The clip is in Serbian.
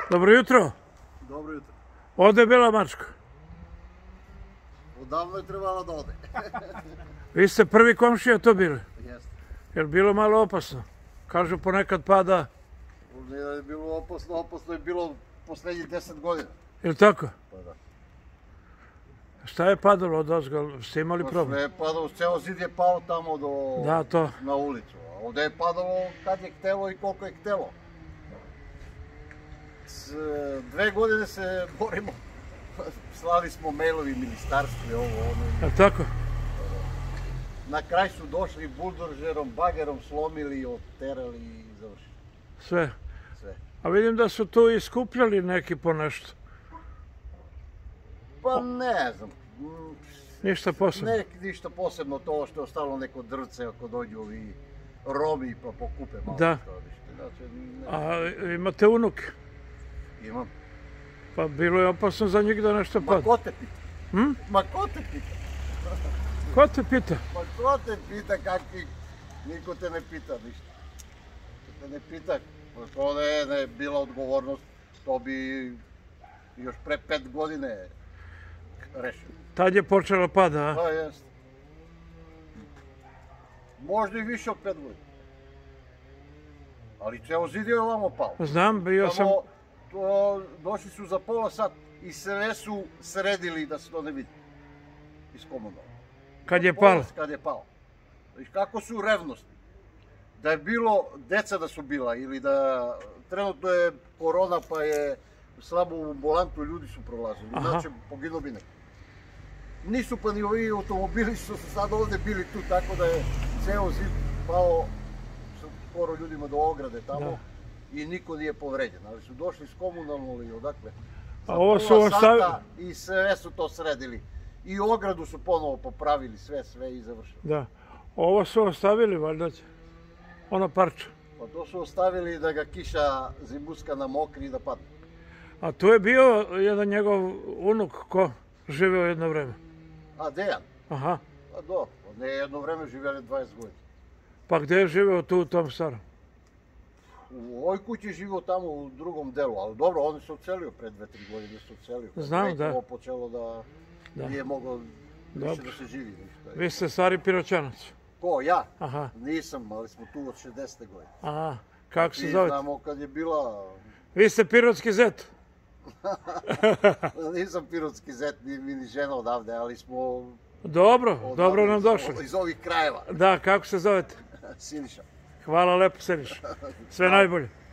Dobro jutro. Dobro jutro. Ode Bela mačka. Odavno je trebala da ode. Vi ste prvi komšija to bili. Jeste. Je li bilo malo opasno? Kažu ponekad pada. Ne da je bilo opasno, opasno je bilo poslednjih 10 godina. Je li tako? Pa da. Šta je padalo od vas? Ste imali Pa problem? sve je padalo, ceo zid je pao tamo Da, to. na ulicu. A ovde je padalo kad je htelo i koliko je htelo. 2 godine se borimo. Slali smo mailovi ministarstvu i ovo, ono. Je li tako? Na kraj su došli buldožerom, bagerom, slomili, oterali i završili. Sve. Sve. A vidim da su tu i skupljali neki po nešto. Pa ne znam. Ništa posebno. Ništa posebno, to što je ostalo neko drvce ako dođu ovi Romi pa pokupe malo. Da. Znači, A imate unuke? imam. Pa bilo je opasno za njih da nešto Ma pada. ko te pita? Hm? Ma ko te pita? Ko te pita? Ma ko te pita kakvi? Niko te ne pita ništa. Te ne pita. Pa to ne je bila odgovornost. To bi još pre 5 godine rešio. Tad je počela pada, a? Pa jest. Možda i više od 5 godina. Ali ceo zid je ovamo pao. Znam, bio sam... Došli su za pola sat i sve su sredili da se to ne vidi. Iz komunala. Kad je palo? Kad je pao. I kako su revnosti. Da je bilo, deca da su bila ili da trenutno je korona pa je slabo u ambulantu, ljudi su prolazili. Znači, poginuo bi neko. Nisu pa ni ovi automobili što su sad ovde bili tu, tako da je ceo zid pao skoro ljudima do ograde tamo i niko nije povređen. Ali su došli s komunalnog ili odakle. A ovo su ostavili? I sve su to sredili. I ogradu su ponovo popravili, sve i završili. Da. Ovo su ostavili, valjda će. Ono parče. Pa to su ostavili da ga kiša zimbuska namokri i da padne. A tu je bio jedan njegov unuk ko živeo jedno vreme. A, Dejan? Aha. Pa do, on je jedno vreme živjeli 20 godina. Pa gde je živeo tu u tom starom? U ovoj kući je živio tamo u drugom delu, ali dobro, on se odselio pre 2-3 godine, se odselio. Znam, da. Ovo počelo da nije moglo više da se živi ništa. Vi ste stari Piroćanac? Ko, ja? Aha. Nisam, ali smo tu od 60. godine. Aha. Kako se I zovete? znamo kad je bila... Vi ste pirotski zet? Nisam pirotski zet, ni žena odavde, ali smo... Dobro, dobro nam došli. Iz ovih krajeva. Da, kako se zovete? Siniša. Hvala lepo, Siniša. Sve najbolje.